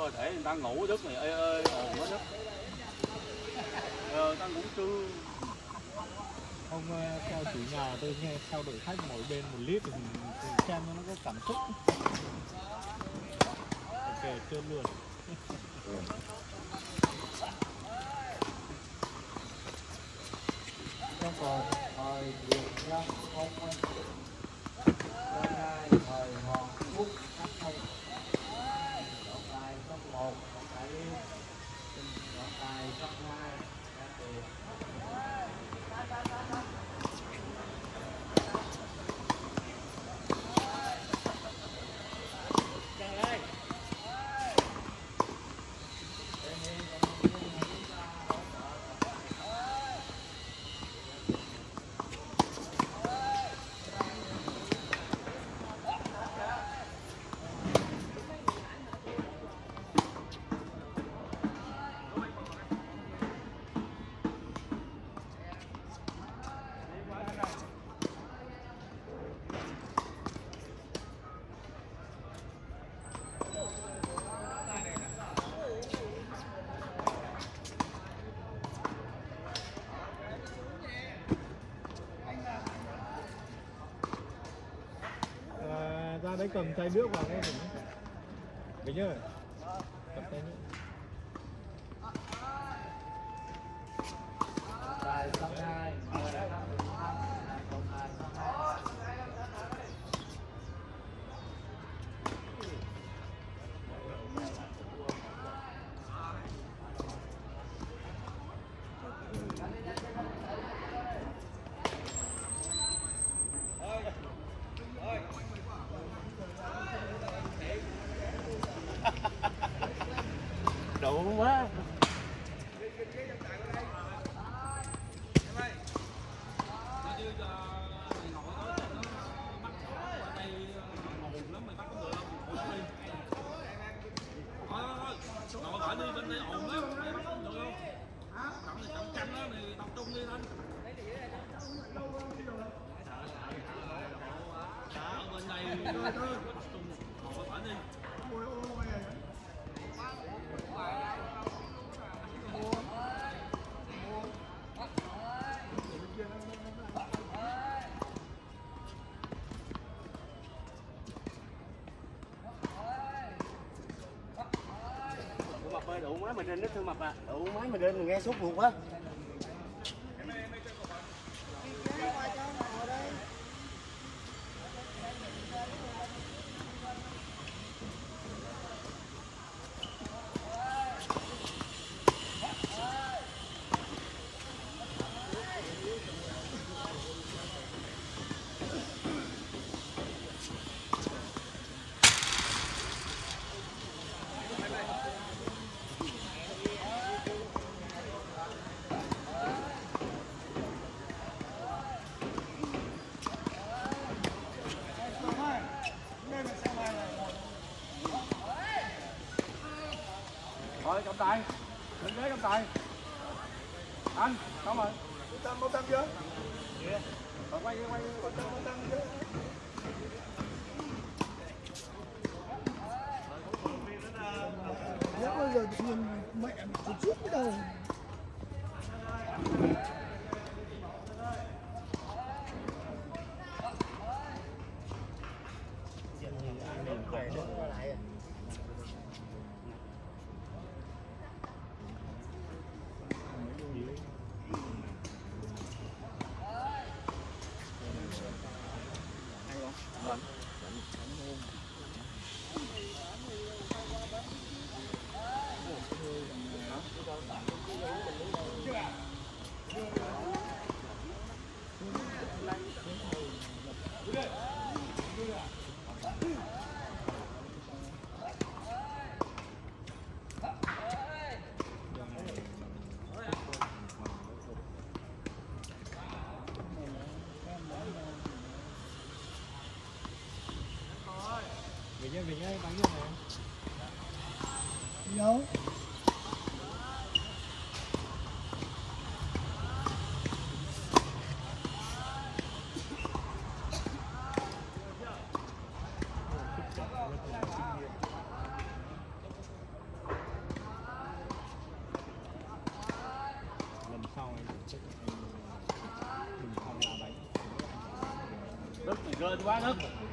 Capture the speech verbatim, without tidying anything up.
rồi để người ta ngủ giấc này ơi ơi ồn hết á. Ờ, ta ngủ trưa. Ông theo chủ nhà tôi nghe theo đội khách mỗi bên một lít thì xem nó có cảm xúc. Ok, chưa luôn. Không còn thời Việt Nam không quan hôm nay thời Hoàng Quốc các thầy chọn tài cấp một chọn tài liên chọn tài cấp hai ra tiền. Ra đấy cầm chai nước vào nghe mình. Mình ơi. Cầm chai nước. Tài cấp hai đủ quá. Đủ máy mình lên nước thương mập à, đủ máy mình lên mình nghe sốt ruột quá. Rồi cầm tay, lên ghế cầm tay. Anh, xong rồi. Một tâm, một tâm chưa? Dạ. Rồi quay, quay, một tâm, một tâm chưa? Nếu bây giờ tự nhiên mẹ một chút cái đầu. Mình ơi, mình ơi, bánh này. Đâu? Gần quá Đức.